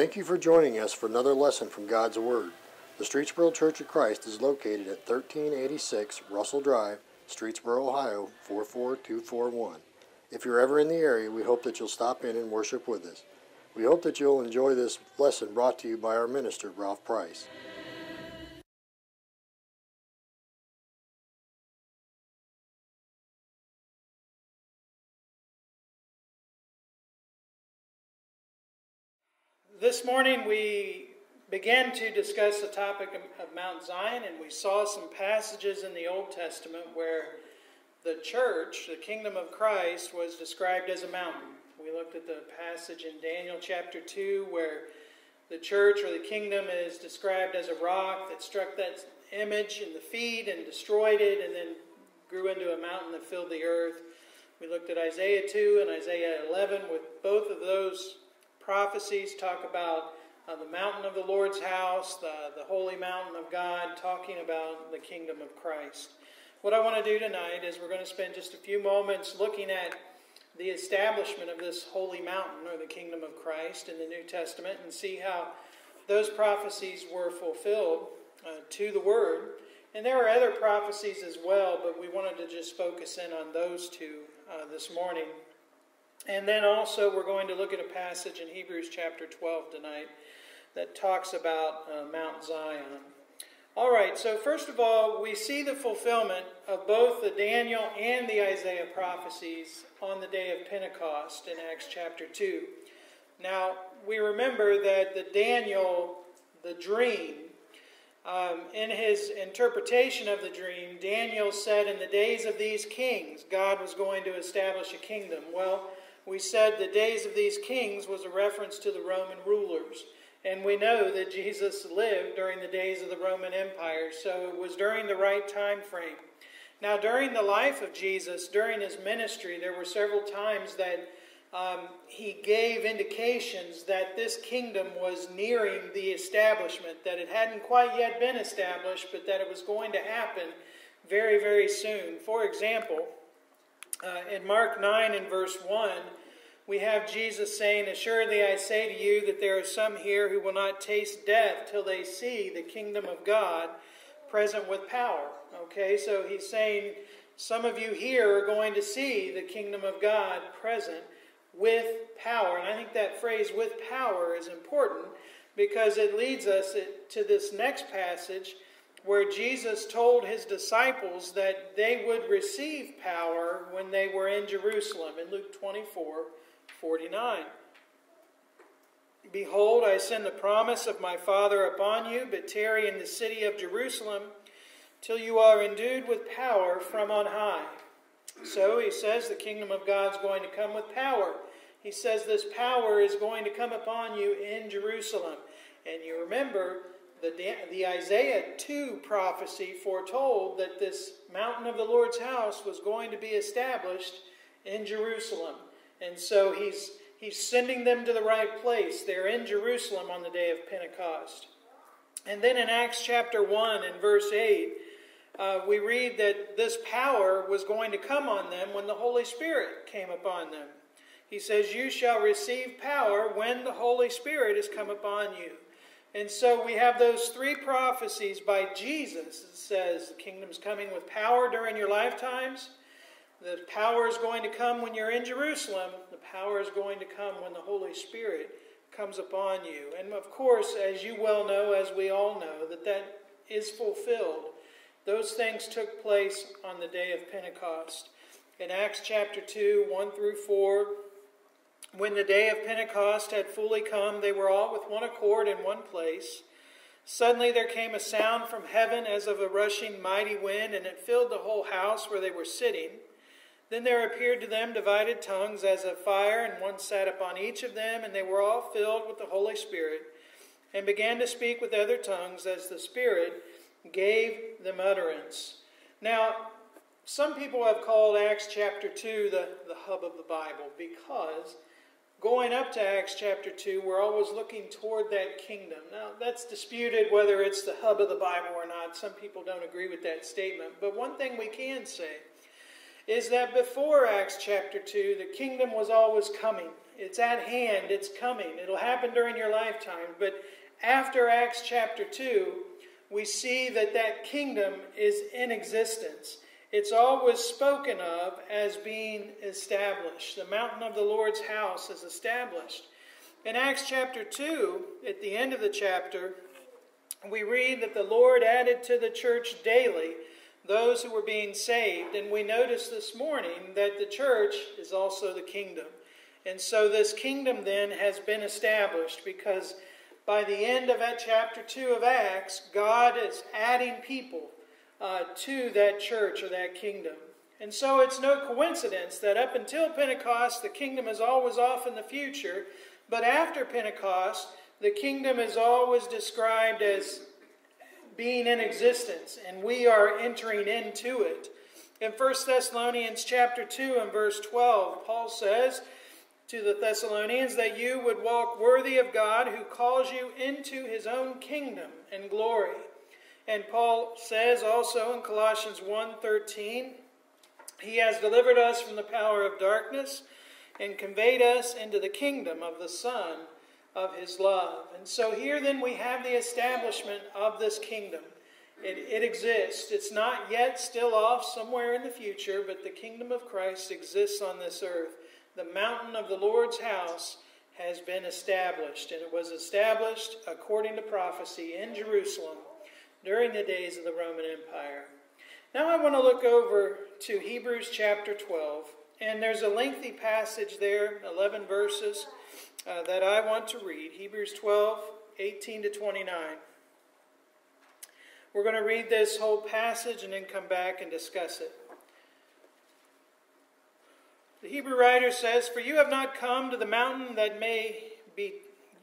Thank you for joining us for another lesson from God's Word. The Streetsboro Church of Christ is located at 1386 Russell Drive, Streetsboro, Ohio 44241. If you're ever in the area, we hope that you'll stop in and worship with us. We hope that you'll enjoy this lesson brought to you by our minister, Ralph Price. This morning we began to discuss the topic of Mount Zion, and we saw some passages in the Old Testament where the church, the kingdom of Christ, was described as a mountain. We looked at the passage in Daniel chapter 2 where the church or the kingdom is described as a rock that struck that image in the feet and destroyed it and then grew into a mountain that filled the earth. We looked at Isaiah 2 and Isaiah 11 with both of those prophecies talk about the mountain of the Lord's house, the holy mountain of God, talking about the kingdom of Christ. What I want to do tonight is we're going to spend just a few moments looking at the establishment of this holy mountain or the kingdom of Christ in the New Testament and see how those prophecies were fulfilled to the Word. And there are other prophecies as well, but we wanted to just focus in on those two this morning. And then also we're going to look at a passage in Hebrews chapter 12 tonight that talks about Mount Zion. All right, so first of all, we see the fulfillment of both the Daniel and the Isaiah prophecies on the day of Pentecost in Acts chapter 2. Now, we remember that the dream, in his interpretation of the dream, Daniel said in the days of these kings, God was going to establish a kingdom. Well, we said the days of these kings was a reference to the Roman rulers. And we know that Jesus lived during the days of the Roman Empire, so it was during the right time frame. Now, during the life of Jesus, during his ministry, there were several times that he gave indications that this kingdom was nearing the establishment, that it hadn't quite yet been established, but that it was going to happen very, very soon. For example, in Mark 9 and verse 1, we have Jesus saying, "Assuredly I say to you that there are some here who will not taste death till they see the kingdom of God present with power." Okay, so he's saying some of you here are going to see the kingdom of God present with power. And I think that phrase "with power" is important because it leads us to this next passage where Jesus told his disciples that they would receive power when they were in Jerusalem in Luke 24:49. "Behold, I send the promise of my Father upon you, but tarry in the city of Jerusalem till you are endued with power from on high." So he says the kingdom of God's going to come with power. He says this power is going to come upon you in Jerusalem. And you remember the Isaiah 2 prophecy foretold that this mountain of the Lord's house was going to be established in Jerusalem. And so he's sending them to the right place. They're in Jerusalem on the day of Pentecost. And then in Acts chapter 1 and verse 8, we read that this power was going to come on them when the Holy Spirit came upon them. He says, "You shall receive power when the Holy Spirit has come upon you." And so we have those three prophecies by Jesus. It says the kingdom's coming with power during your lifetimes. The power is going to come when you're in Jerusalem. The power is going to come when the Holy Spirit comes upon you. And of course, as you well know, as we all know, that is fulfilled. Those things took place on the day of Pentecost. In Acts chapter 2, 1 through 4, when the day of Pentecost had fully come, they were all with one accord in one place. Suddenly there came a sound from heaven as of a rushing mighty wind, and it filled the whole house where they were sitting. Then there appeared to them divided tongues as of fire, and one sat upon each of them, and they were all filled with the Holy Spirit, and began to speak with other tongues as the Spirit gave them utterance. Now, some people have called Acts chapter 2 the hub of the Bible because going up to Acts chapter 2, we're always looking toward that kingdom. Now, that's disputed whether it's the hub of the Bible or not. Some people don't agree with that statement. But one thing we can say is that before Acts chapter 2, the kingdom was always coming. It's at hand. It's coming. It'll happen during your lifetime. But after Acts chapter 2, we see that that kingdom is in existence. It's always spoken of as being established. The mountain of the Lord's house is established. In Acts chapter 2, at the end of the chapter, we read that the Lord added to the church daily those who were being saved. And we notice this morning that the church is also the kingdom. And so this kingdom then has been established because by the end of that chapter 2 of Acts, God is adding people to that church or that kingdom. And so it's no coincidence that up until Pentecost, the kingdom is always off in the future. But after Pentecost, the kingdom is always described as being in existence, and we are entering into it. In 1 Thessalonians chapter 2 and verse 12, Paul says to the Thessalonians that you would walk worthy of God who calls you into his own kingdom and glory. And Paul says also in Colossians 1:13, he has delivered us from the power of darkness and conveyed us into the kingdom of the Son of his love. And so here then we have the establishment of this kingdom. It exists. It's not yet still off somewhere in the future, but the kingdom of Christ exists on this earth. The mountain of the Lord's house has been established, and it was established according to prophecy in Jerusalem during the days of the Roman Empire. Now I want to look over to Hebrews chapter 12, and there's a lengthy passage there, 11 verses, that I want to read. Hebrews 12, 18 to 29. We're going to read this whole passage and then come back and discuss it. The Hebrew writer says, For you have not come to the mountain that may be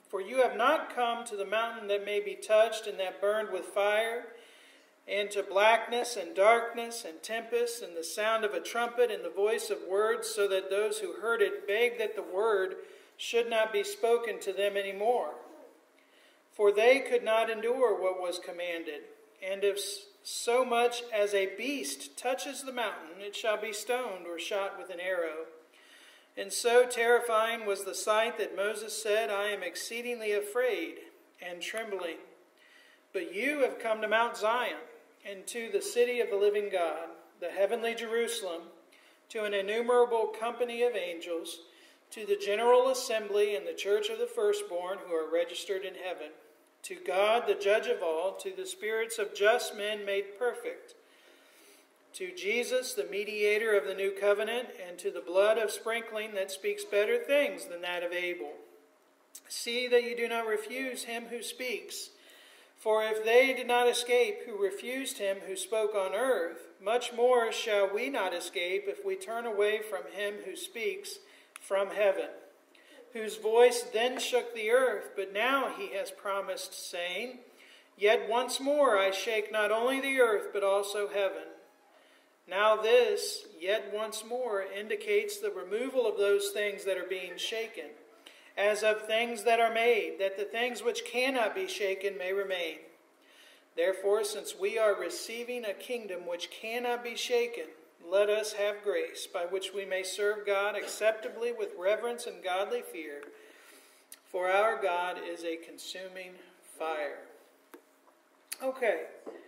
touched and that burned with fire, and to blackness and darkness and tempest and the sound of a trumpet and the voice of words, so that those who heard it begged that the word should not be spoken to them any more. For they could not endure what was commanded. And if so much as a beast touches the mountain, it shall be stoned or shot with an arrow. And so terrifying was the sight that Moses said, I am exceedingly afraid and trembling. But you have come to Mount Zion, and to the city of the living God, the heavenly Jerusalem, to an innumerable company of angels, to the general assembly and the church of the firstborn who are registered in heaven, to God the judge of all, to the spirits of just men made perfect, to Jesus the mediator of the new covenant, and to the blood of sprinkling that speaks better things than that of Abel. See that you do not refuse him who speaks. For if they did not escape who refused him who spoke on earth, much more shall we not escape if we turn away from him who speaks from heaven, whose voice then shook the earth, but now he has promised, saying, Yet once more I shake not only the earth, but also heaven. Now this, yet once more, indicates the removal of those things that are being shaken, as of things that are made, that the things which cannot be shaken may remain. Therefore, since we are receiving a kingdom which cannot be shaken, let us have grace, by which we may serve God acceptably with reverence and godly fear. For our God is a consuming fire. Okay.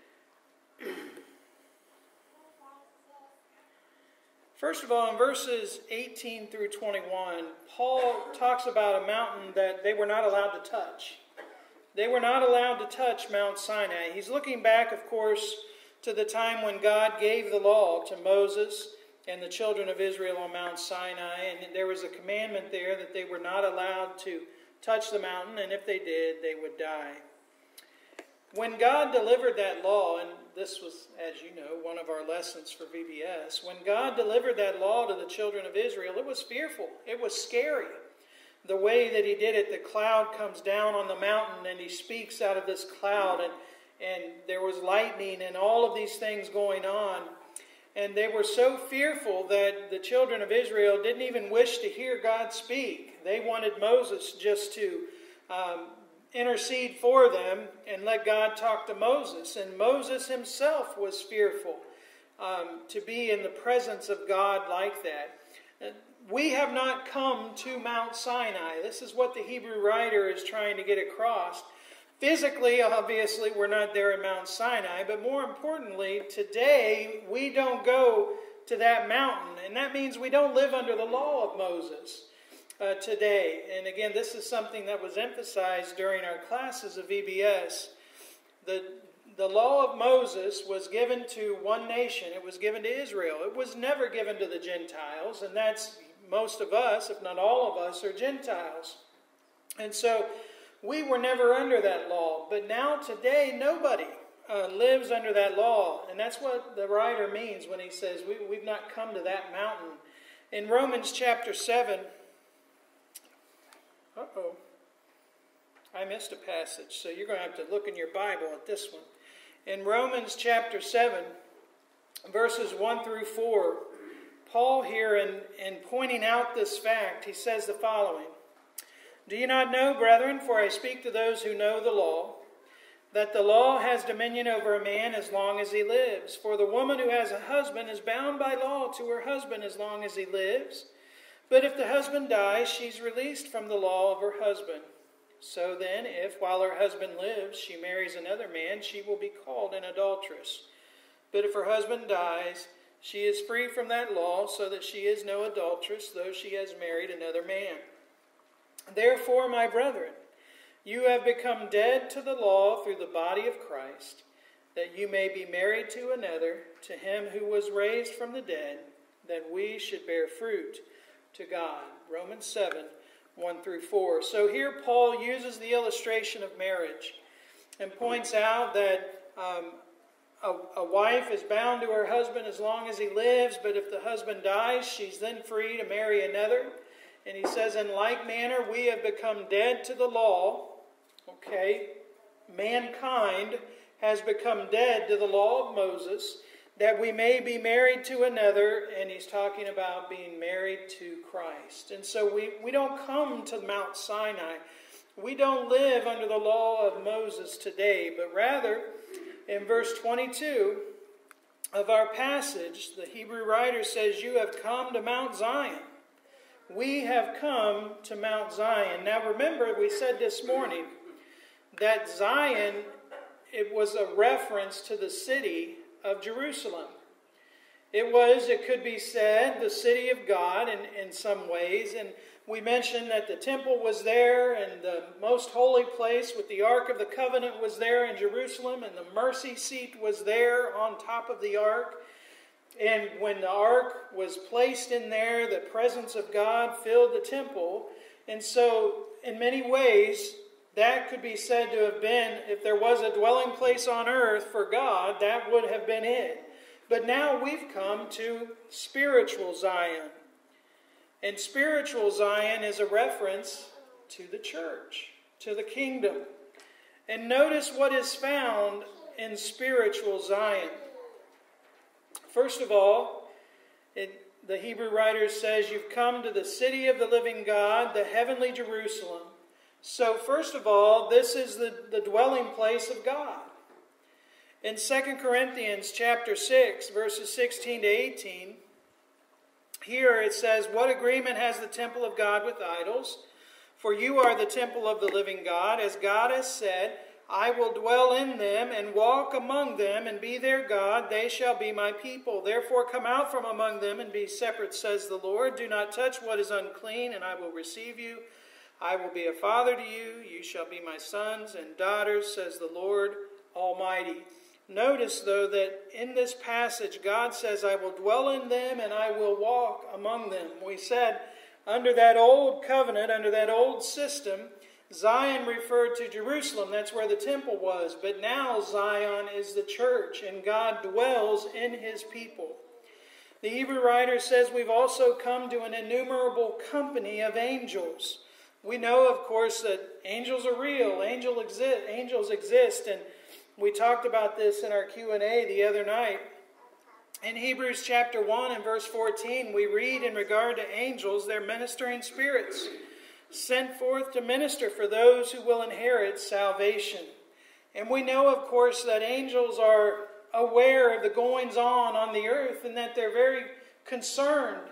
First of all, in verses 18 through 21, Paul talks about a mountain that they were not allowed to touch. They were not allowed to touch Mount Sinai. He's looking back, of course, to the time when God gave the law to Moses and the children of Israel on Mount Sinai. And there was a commandment there that they were not allowed to touch the mountain, and if they did, they would die. When God delivered that law, and this was, as you know, one of our lessons for VBS, when God delivered that law to the children of Israel, it was fearful. It was scary. The way that he did it, the cloud comes down on the mountain and he speaks out of this cloud, and there was lightning and all of these things going on. And they were so fearful that the children of Israel didn't even wish to hear God speak. They wanted Moses just to intercede for them and let God talk to Moses. And Moses himself was fearful to be in the presence of God like that. we have not come to Mount Sinai. This is what the Hebrew writer is trying to get across. Physically, obviously, we're not there at Mount Sinai, but more importantly, today we don't go to that mountain, and that means we don't live under the law of Moses today. And again, this is something that was emphasized during our classes of VBS. The law of Moses was given to one nation. It was given to Israel. It was never given to the Gentiles, and that's most of us, if not all of us, are Gentiles. And so we were never under that law. But now today, nobody lives under that law. And that's what the writer means when he says we've not come to that mountain. In Romans chapter 7, I missed a passage, so you're going to have to look in your Bible at this one. In Romans chapter 7, verses 1 through 4, Paul here, in pointing out this fact, he says the following: "Do you not know, brethren, for I speak to those who know the law, that the law has dominion over a man as long as he lives? For the woman who has a husband is bound by law to her husband as long as he lives. But if the husband dies, she's released from the law of her husband. So then, if while her husband lives she marries another man, she will be called an adulteress. But if her husband dies, she is free from that law, so that she is no adulteress, though she has married another man. Therefore, my brethren, you have become dead to the law through the body of Christ, that you may be married to another, to him who was raised from the dead, that we should bear fruit to God." Romans 7, 1 through 4. So here Paul uses the illustration of marriage and points out that a wife is bound to her husband as long as he lives, but if the husband dies, she's then free to marry another. And he says, in like manner, we have become dead to the law. Okay, mankind has become dead to the law of Moses, that we may be married to another, and he's talking about being married to Christ. And so we don't come to Mount Sinai. We don't live under the law of Moses today, but rather, in verse 22 of our passage, the Hebrew writer says, "You have come to Mount Zion." We have come to Mount Zion. Now remember, we said this morning that Zion, it was a reference to the city of Jerusalem. It could be said, the city of God in some ways. And we mentioned that the temple was there, and the most holy place with the Ark of the Covenant was there in Jerusalem, and the mercy seat was there on top of the Ark. And when the Ark was placed in there, the presence of God filled the temple. And so, in many ways, that could be said to have been, if there was a dwelling place on earth for God, that would have been it. But now we've come to spiritual Zion. And spiritual Zion is a reference to the church, to the kingdom. And notice what is found in spiritual Zion. First of all, the Hebrew writer says, you've come to the city of the living God, the heavenly Jerusalem. So first of all, this is the dwelling place of God. In 2 Corinthians chapter 6, verses 16 to 18, here it says, "What agreement has the temple of God with idols? For you are the temple of the living God, as God has said, I will dwell in them and walk among them and be their God. They shall be my people. Therefore come out from among them and be separate, says the Lord. Do not touch what is unclean, and I will receive you. I will be a father to you. You shall be my sons and daughters, says the Lord Almighty." Notice, though, that in this passage, God says, I will dwell in them and I will walk among them. We said, under that old covenant, under that old system, Zion referred to Jerusalem. That's where the temple was. But now Zion is the church, and God dwells in his people. The Hebrew writer says we've also come to an innumerable company of angels. We know, of course, that angels are real. Angels exist, and we talked about this in our Q&A the other night. In Hebrews chapter 1 and verse 14, we read in regard to angels, they're ministering spirits, sent forth to minister for those who will inherit salvation. And we know, of course, that angels are aware of the goings on the earth, and that they're very concerned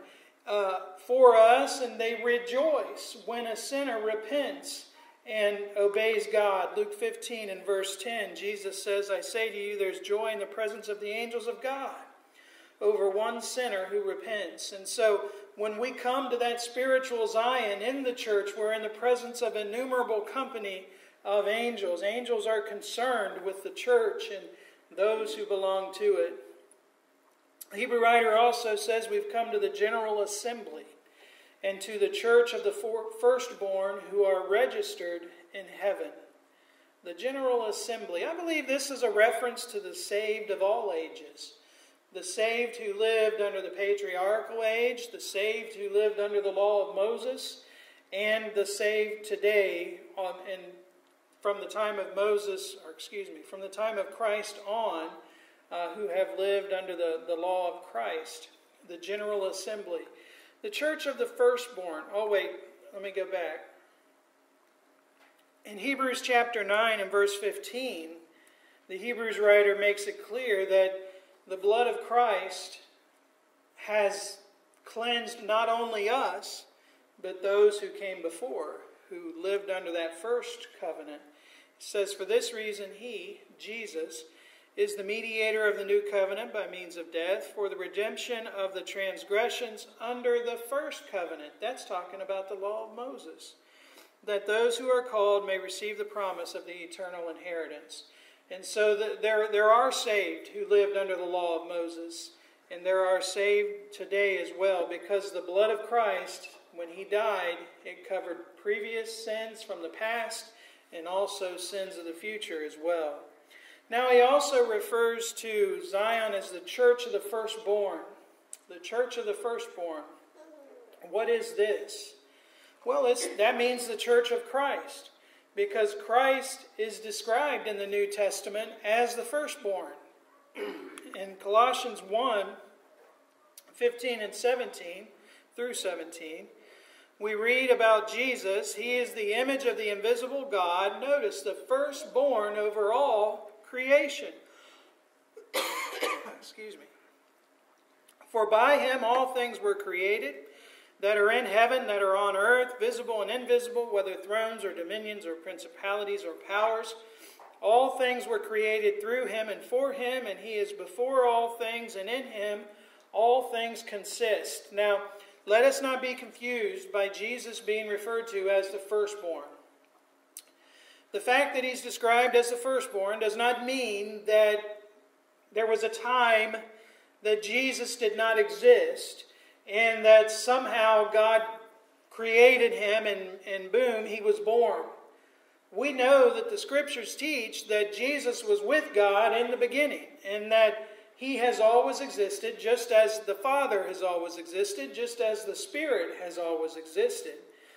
for us, and they rejoice when a sinner repents and obeys God. Luke 15 and verse 10, Jesus says, I say to you, there's joy in the presence of the angels of God over one sinner who repents. And so when we come to that spiritual Zion in the church, we're in the presence of innumerable company of angels. Angels are concerned with the church and those who belong to it. The Hebrew writer also says we've come to the general assembly and to the church of the firstborn who are registered in heaven. The general assembly. I believe this is a reference to the saved of all ages. The saved who lived under the patriarchal age, the saved who lived under the law of Moses, and the saved today from the time of from the time of Christ on, who have lived under the law of Christ. The general assembly. The church of the firstborn. Oh wait, let me go back. In Hebrews chapter 9 and verse 15, the Hebrews writer makes it clear that the blood of Christ has cleansed not only us, but those who came before, who lived under that first covenant. It says, for this reason he, Jesus, is the mediator of the new covenant by means of death for the redemption of the transgressions under the first covenant. That's talking about the law of Moses. That those who are called may receive the promise of the eternal inheritance. And so there are saved who lived under the law of Moses. And there are saved today as well, because the blood of Christ, when he died, it covered previous sins from the past and also sins of the future as well. Now he also refers to Zion as the church of the firstborn. The church of the firstborn. What is this? Well, that means the church of Christ, because Christ is described in the New Testament as the firstborn. In Colossians 1, 15 and 17 through 17, we read about Jesus. He is the image of the invisible God. Notice, the firstborn over all creation. Excuse me. For by him all things were created, that are in heaven, that are on earth, visible and invisible, whether thrones or dominions or principalities or powers. All things were created through him and for him, and he is before all things, and in him all things consist. Now, let us not be confused by Jesus being referred to as the firstborn. The fact that he's described as the firstborn does not mean that there was a time that Jesus did not exist, and that somehow God created him and boom, he was born. We know that the scriptures teach that Jesus was with God in the beginning, and that he has always existed, just as the Father has always existed, just as the Spirit has always existed.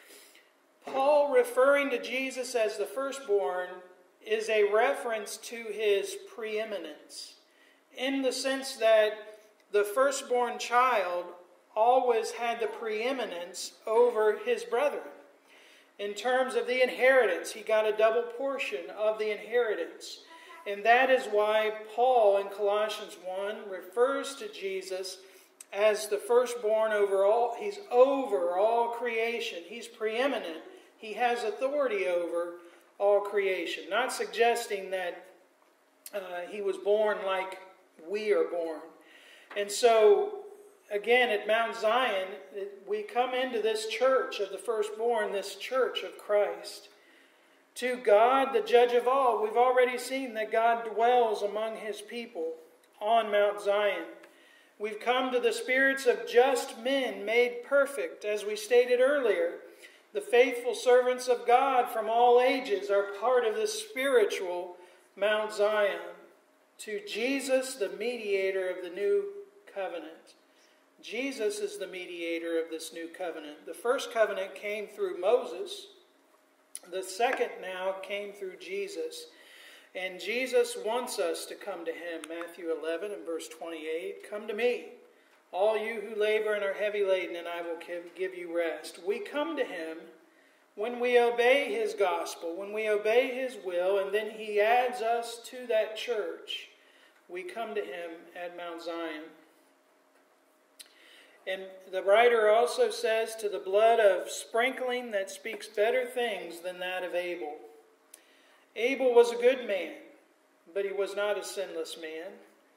Paul, referring to Jesus as the firstborn, is a reference to his preeminence, in the sense that the firstborn child always had the preeminence over his brethren. In terms of the inheritance, he got a double portion of the inheritance. And that is why Paul in Colossians 1 refers to Jesus as the firstborn over all. He's over all creation. He's preeminent. He has authority over all creation. Not suggesting that he was born like we are born. And so, again, at Mount Zion, we come into this church of the firstborn, this church of Christ. To God, the judge of all. We've already seen that God dwells among his people on Mount Zion. We've come to the spirits of just men made perfect, as we stated earlier. The faithful servants of God from all ages are part of this spiritual Mount Zion. To Jesus, the mediator of the new covenant. Jesus is the mediator of this new covenant. The first covenant came through Moses. The second now came through Jesus. And Jesus wants us to come to him. Matthew 11 and verse 28. Come to me, all you who labor and are heavy laden, and I will give you rest. We come to him when we obey his gospel, when we obey his will, and then he adds us to that church. We come to him at Mount Zion. And the writer also says, to the blood of sprinkling that speaks better things than that of Abel. Abel was a good man, but he was not a sinless man.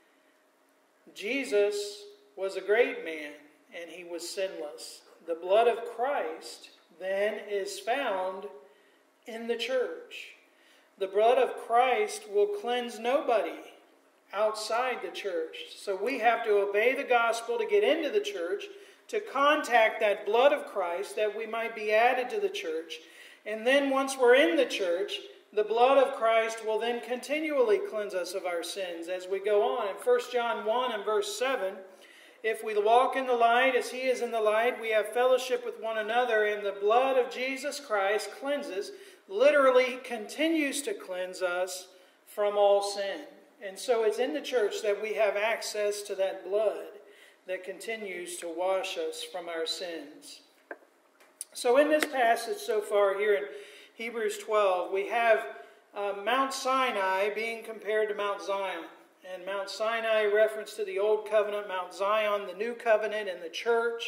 Jesus was a great man, and he was sinless. The blood of Christ, then, is found in the church. The blood of Christ will cleanse nobody outside the church. So we have to obey the gospel to get into the church, to contact that blood of Christ that we might be added to the church. And then once we're in the church, the blood of Christ will then continually cleanse us of our sins as we go on. In 1 John 1 and verse 7, if we walk in the light as he is in the light, we have fellowship with one another, and the blood of Jesus Christ cleanses, literally continues to cleanse us from all sin. And so it's in the church that we have access to that blood that continues to wash us from our sins. So in this passage so far here in Hebrews 12, we have Mount Sinai being compared to Mount Zion. And Mount Sinai, reference to the Old Covenant, Mount Zion, the New Covenant, and the church.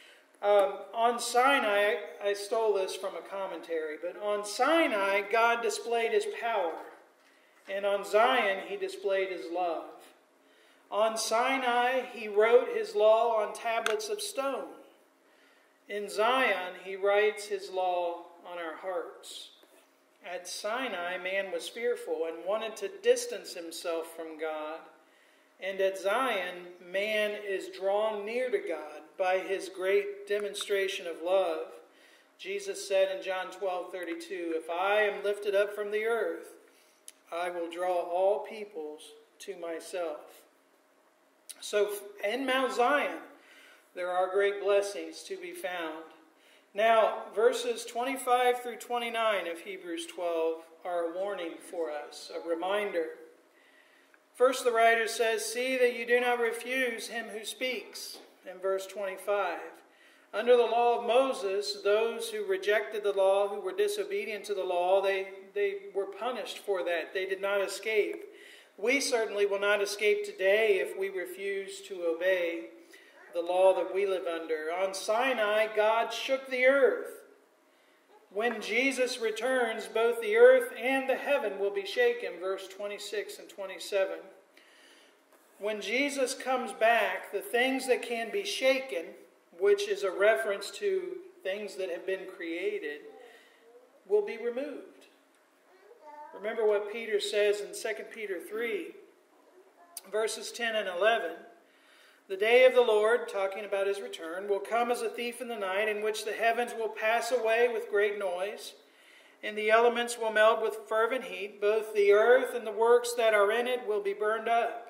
On Sinai, I stole this from a commentary, but on Sinai, God displayed his power. And on Zion, he displayed his love. On Sinai, he wrote his law on tablets of stone. In Zion, he writes his law on our hearts. At Sinai, man was fearful and wanted to distance himself from God. And at Zion, man is drawn near to God by his great demonstration of love. Jesus said in John 12:32, "If I am lifted up from the earth, I will draw all peoples to myself." So in Mount Zion, there are great blessings to be found. Now, verses 25 through 29 of Hebrews 12 are a warning for us, a reminder. First, the writer says, "See that you do not refuse him who speaks," in verse 25. Under the law of Moses, those who rejected the law, who were disobedient to the law, they were punished for that. They did not escape. We certainly will not escape today if we refuse to obey the law that we live under. On Sinai, God shook the earth. When Jesus returns, both the earth and the heaven will be shaken, verse 26 and 27. When Jesus comes back, the things that can be shaken, which is a reference to things that have been created, will be removed. Remember what Peter says in 2 Peter 3, verses 10 and 11. "The day of the Lord," talking about his return, "will come as a thief in the night, in which the heavens will pass away with great noise, and the elements will melt with fervent heat. Both the earth and the works that are in it will be burned up."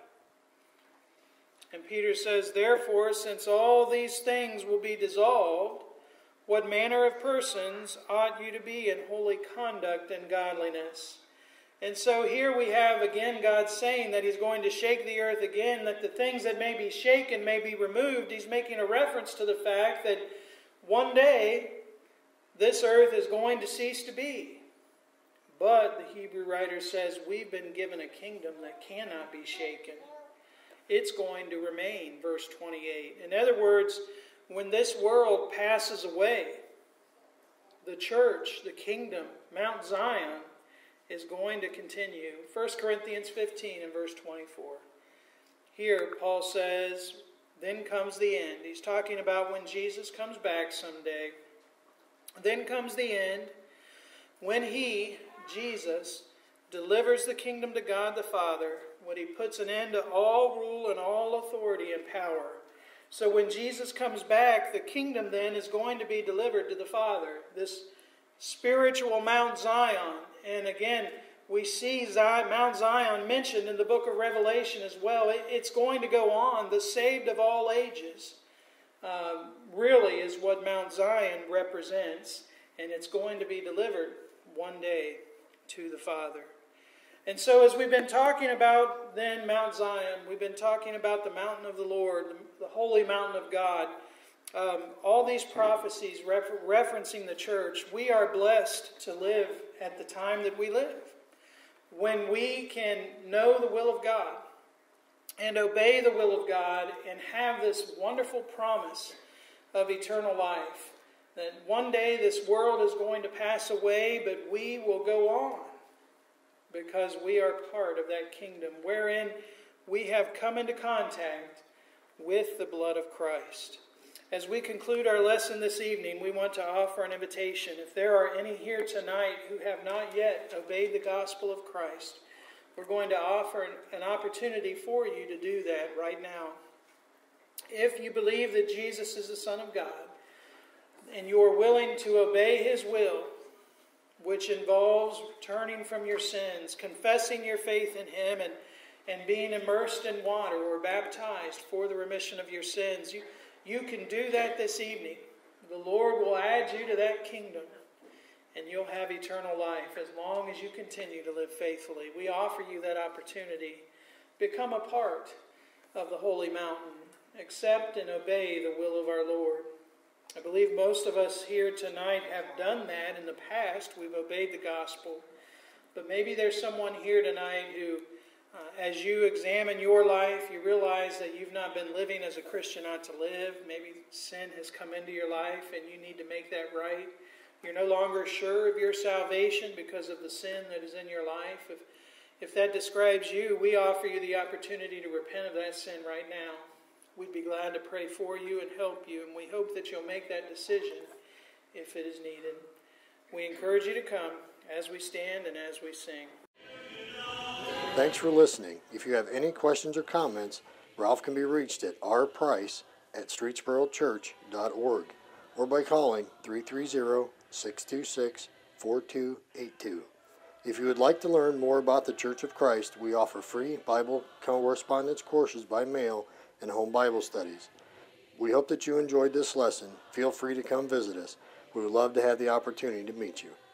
And Peter says, "Therefore, since all these things will be dissolved, what manner of persons ought you to be in holy conduct and godliness?" And so here we have again God saying that he's going to shake the earth again, that the things that may be shaken may be removed. He's making a reference to the fact that one day this earth is going to cease to be. But the Hebrew writer says we've been given a kingdom that cannot be shaken. It's going to remain, verse 28. In other words, when this world passes away, the church, the kingdom, Mount Zion, is going to continue. 1 Corinthians 15 and verse 24. Here, Paul says, then comes the end. He's talking about when Jesus comes back someday. Then comes the end, when he, Jesus, delivers the kingdom to God the Father, when he puts an end to all rule and all authority and power. So when Jesus comes back, the kingdom then is going to be delivered to the Father. This spiritual Mount Zion. And again, we see Mount Zion mentioned in the book of Revelation as well. It's going to go on. The saved of all ages really is what Mount Zion represents. And it's going to be delivered one day to the Father. And so as we've been talking about then Mount Zion, we've been talking about the mountain of the Lord, the holy mountain of God. All these prophecies referencing the church, we are blessed to live at the time that we live, when we can know the will of God, and obey the will of God and have this wonderful promise of eternal life. That one day this world is going to pass away, but we will go on because we are part of that kingdom wherein we have come into contact with the blood of Christ. As we conclude our lesson this evening, we want to offer an invitation. If there are any here tonight who have not yet obeyed the gospel of Christ, we're going to offer an opportunity for you to do that right now. If you believe that Jesus is the Son of God, and you are willing to obey His will, which involves turning from your sins, confessing your faith in Him, and being immersed in water or baptized for the remission of your sins, you can do that this evening. The Lord will add you to that kingdom, and you'll have eternal life as long as you continue to live faithfully. We offer you that opportunity. Become a part of the holy mountain. Accept and obey the will of our Lord. I believe most of us here tonight have done that in the past. We've obeyed the gospel. But maybe there's someone here tonight who, as you examine your life, you realize that you've not been living as a Christian ought to live. Maybe sin has come into your life and you need to make that right. You're no longer sure of your salvation because of the sin that is in your life. If that describes you, we offer you the opportunity to repent of that sin right now. We'd be glad to pray for you and help you, and we hope that you'll make that decision if it is needed. We encourage you to come as we stand and as we sing. Thanks for listening. If you have any questions or comments, Ralph can be reached at rprice@streetsborochurch.org or by calling 330-626-4282. If you would like to learn more about the Church of Christ, we offer free Bible correspondence courses by mail and home Bible studies. We hope that you enjoyed this lesson. Feel free to come visit us. We would love to have the opportunity to meet you.